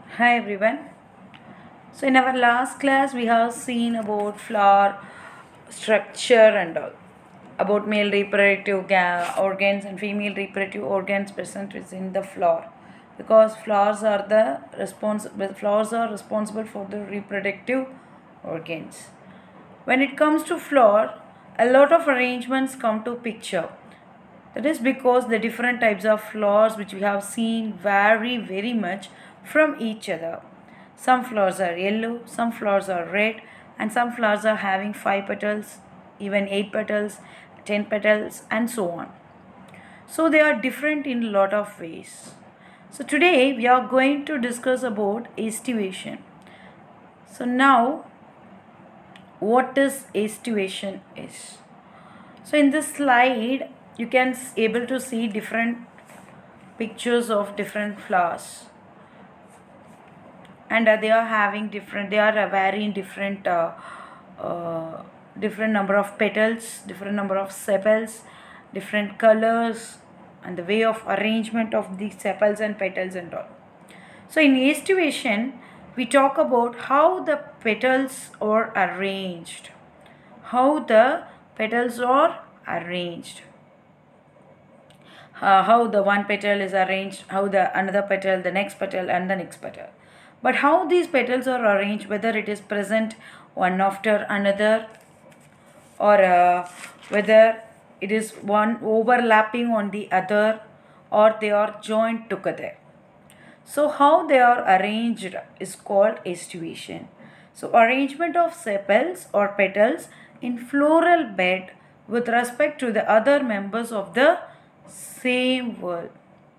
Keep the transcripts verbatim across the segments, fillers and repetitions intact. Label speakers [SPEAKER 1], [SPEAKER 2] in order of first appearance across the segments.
[SPEAKER 1] Hi everyone. So in our last class we have seen about flower structure and all, about male reproductive ga- organs and female reproductive organs present within the flower, because flowers are the responsible flowers are responsible for the reproductive organs. When it comes to flower, a lot of arrangements come to picture. That is because the different types of flowers which we have seen vary very much from each other. Some flowers are yellow, some flowers are red, and some flowers are having five petals, even eight petals, ten petals, and so on. So they are different in a lot of ways. So today we are going to discuss about estivation. So now, what is estivation is? So in this slide you can able to see different pictures of different flowers, and uh, they are having different they are uh, varying different uh, uh, different number of petals, different number of sepals, different colors, and the way of arrangement of the sepals and petals and all. So in estivation we talk about how the petals are arranged, how the petals are arranged uh, how the one petal is arranged, how the another petal, the next petal, and the next petal. But how these petals are arranged, whether it is present one after another, or uh, whether it is one overlapping on the other, or they are joined together. So how they are arranged is called estivation. So arrangement of sepals or petals in floral bed with respect to the other members of the same world.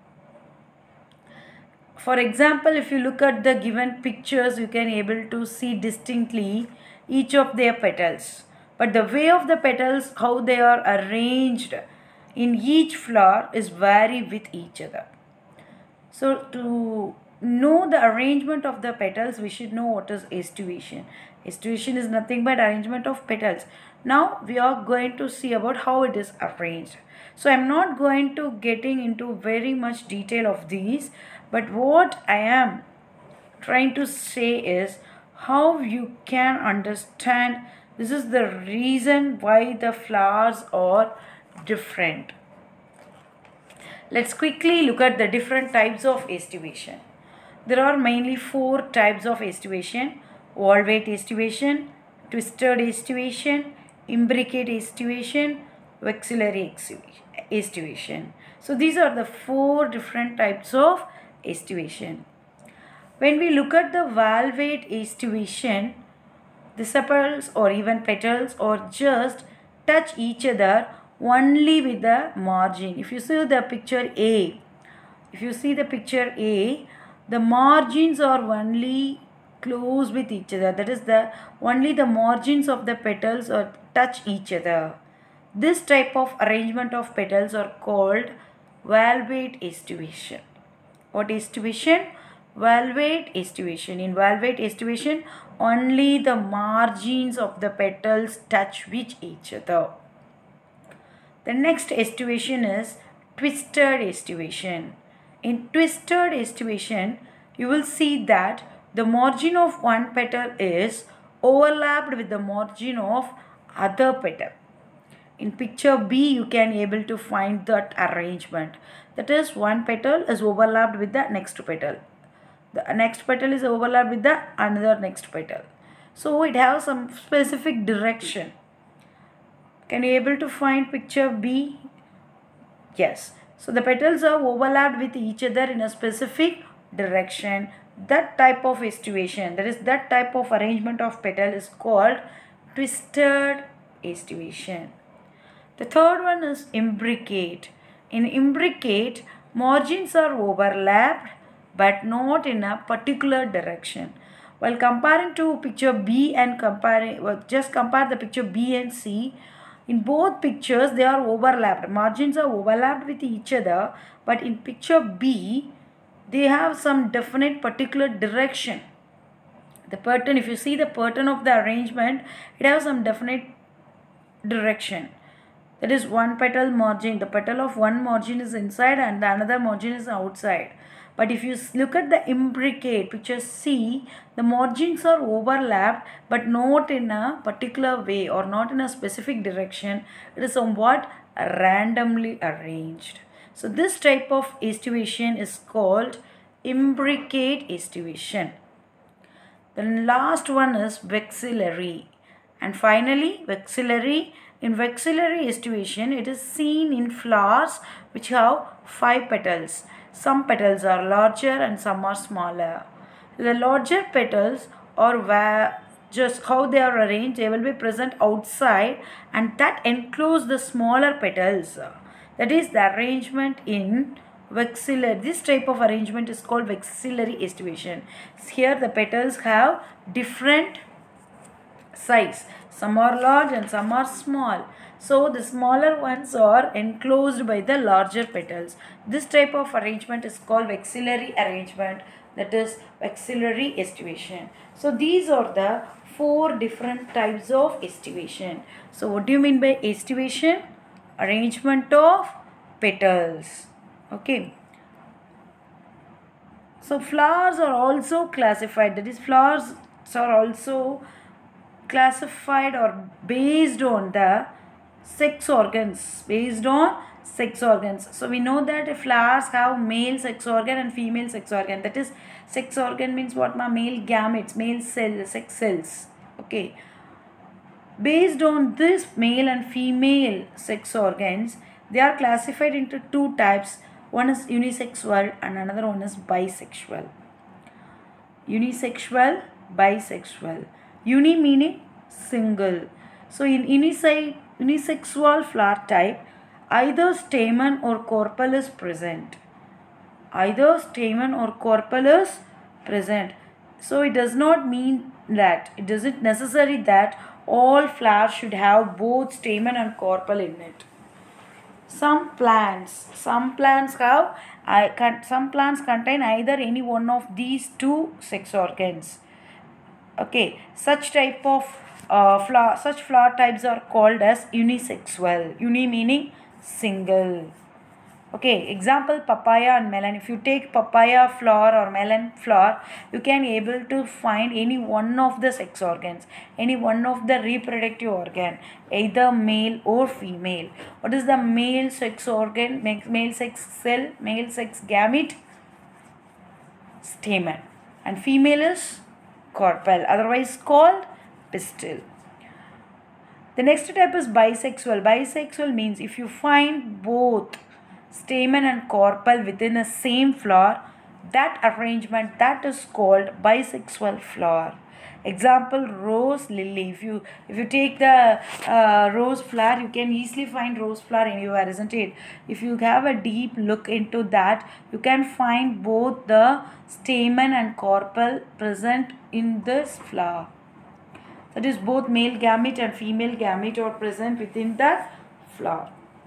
[SPEAKER 1] For example, if you look at the given pictures, you can able to see distinctly each of their petals. But the way of the petals, how they are arranged in each flower is vary with each other. So to know the arrangement of the petals, we should know what is estivation. Estivation is nothing but arrangement of petals. Now we are going to see about how it is arranged. So I am not going to getting into very much detail of these, but what I am trying to say is how you can understand this is the reason why the flowers are different. Let's quickly look at the different types of estivation. There are mainly four types of estivation: valvate estivation, twisted estivation, imbricate estivation, vexillary estivation. So these are the four different types of estivation. When we look at the valvate estivation, the sepals or even petals or just touch each other only with the margin. If you see the picture A, if you see the picture A, the margins are only close with each other. That is the only the margins of the petals or touch each other. This type of arrangement of petals are called valvate estivation. What estivation? Valvate estivation. In valvate estivation, only the margins of the petals touch with each other. The next estivation is twisted estivation. In twisted estivation, you will see that the margin of one petal is overlapped with the margin of other petal. In picture B, you can able to find that arrangement. That is, one petal is overlapped with the next petal. The next petal is overlapped with the another next petal. So it has some specific direction. Can you able to find picture B? Yes. So the petals are overlapped with each other in a specific direction. That type of estivation, that is that type of arrangement of petal is called twisted estivation. The third one is imbricate. In imbricate, margins are overlapped but not in a particular direction. While comparing to picture B and comparing, well, just compare the picture B and C. In both pictures, they are overlapped. Margins are overlapped with each other, but in picture B, they have some definite particular direction. The pattern, if you see the pattern of the arrangement, it has some definite direction. That is one petal margin. The petal of one margin is inside and the another margin is outside. But if you look at the imbricate, picture C, the margins are overlapped but not in a particular way or not in a specific direction. It is somewhat randomly arranged. So this type of estivation is called imbricate estivation. The last one is vexillary. And finally, vexillary. In vexillary estivation, it is seen in flowers which have five petals. Some petals are larger and some are smaller. The larger petals are where just how they are arranged, they will be present outside and that enclose the smaller petals. That is the arrangement in vexillary. This type of arrangement is called vexillary estivation. Here the petals have different size. Some are large and some are small. So the smaller ones are enclosed by the larger petals. This type of arrangement is called vexillary arrangement. That is vexillary estivation. So these are the four different types of estivation. So what do you mean by estivation? Arrangement of petals. Okay. So flowers are also classified. That is, flowers are also classified or based on the sex organs. Based on sex organs. So we know that flowers have male sex organ and female sex organ. That is, sex organ means what? Ma? Male gametes, male cells, sex cells. Okay. Based on this male and female sex organs, they are classified into two types. One is unisexual and another one is bisexual. Unisexual, bisexual. Uni meaning single. So in unisex unisexual flower type, either stamen or corpel is present. Either stamen or corpel is present. So it does not mean that, it doesn't necessary that all flowers should have both stamen and corpel in it. Some plants, some plants have, I can, some plants contain either any one of these two sex organs. Okay, such type of uh, flower, such flower types are called as unisexual. Uni meaning single. Okay, example papaya and melon. If you take papaya flower or melon flower, you can able to find any one of the sex organs, any one of the reproductive organ, either male or female. What is the male sex organ? Male sex cell, male sex gamete? Stamen. And female is corpel, otherwise called pistil. The next type is bisexual. Bisexual means if you find both stamen and corpel within the same flower, that arrangement, that is called bisexual flower. Example, rose lily. If you if you take the uh, rose flower, you can easily find rose flower anywhere, isn't it? If you have a deep look into that, you can find both the stamen and corpel present in this flower. That is, both male gamete and female gamete are present within the flower.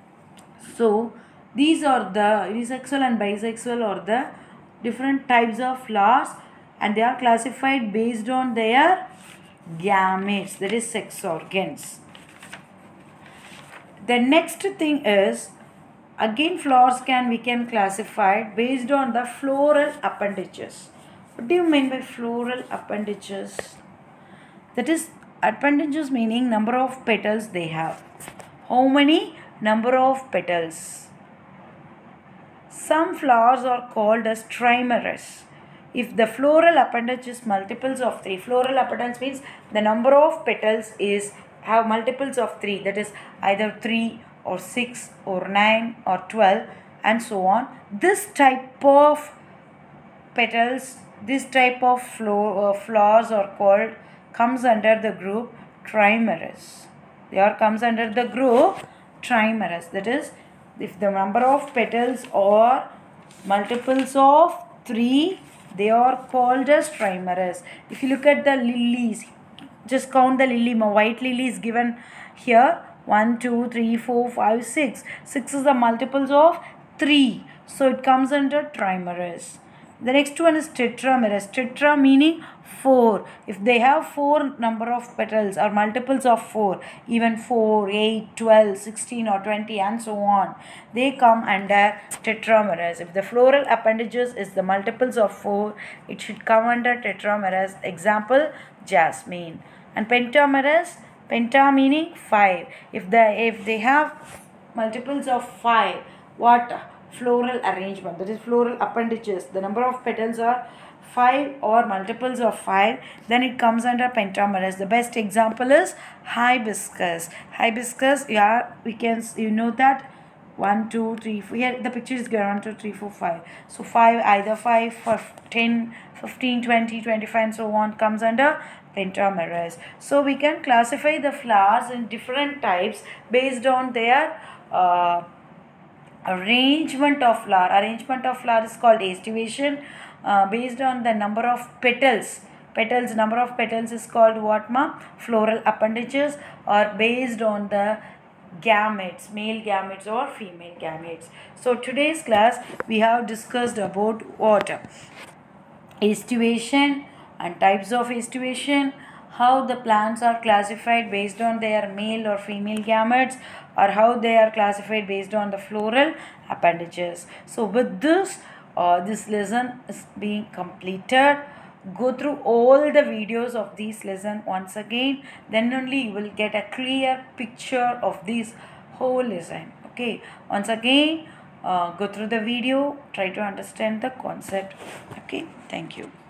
[SPEAKER 1] So these are the unisexual and bisexual or the different types of flowers, and they are classified based on their gametes, that is sex organs. The next thing is, again flowers can we can classify based on the floral appendages. What do you mean by floral appendages? That is, appendages meaning number of petals they have. How many number of petals? Some flowers are called as trimerous. If the floral appendage is multiples of three, floral appendage means the number of petals is have multiples of three, that is either three or six or nine or twelve and so on. This type of petals, this type of flow, uh, flowers are called, comes under the group trimerous. They are comes under the group trimerous. That is, if the number of petals are multiples of three, they are called as trimerous. If you look at the lilies, just count the lily. White lily is given here. one, two, three, four, five, six. six is the multiples of three. So it comes under trimerous. The next one is tetramerous. Tetra meaning four. If they have four number of petals or multiples of four, even four, eight, twelve, sixteen or twenty and so on, they come under tetramerous. If the floral appendages is the multiples of four, it should come under tetramerous. Example, jasmine. And pentamerous, penta meaning five. If the if they have multiples of five, what? Floral arrangement, that is floral appendages, the number of petals are five or multiples of five, then it comes under pentamerous. The best example is hibiscus. Hibiscus, yeah, we can, you know that one, two, three, four, here the picture is given one, two, three, four, five. So five, either five, ten, fifteen, twenty, twenty-five and so on comes under pentamerous. So we can classify the flowers in different types based on their uh, arrangement of flower. Arrangement of flower is called estivation. Uh, based on the number of petals, petals number of petals is called what, ma? Floral appendages, or based on the gametes, male gametes or female gametes. So today's class we have discussed about what? Estivation and types of estivation, how the plants are classified based on their male or female gametes, or how they are classified based on the floral appendages. So with this, uh, this lesson is being completed. Go through all the videos of this lesson once again, then only you will get a clear picture of this whole lesson. Okay, once again, uh, go through the video, try to understand the concept. Okay, thank you.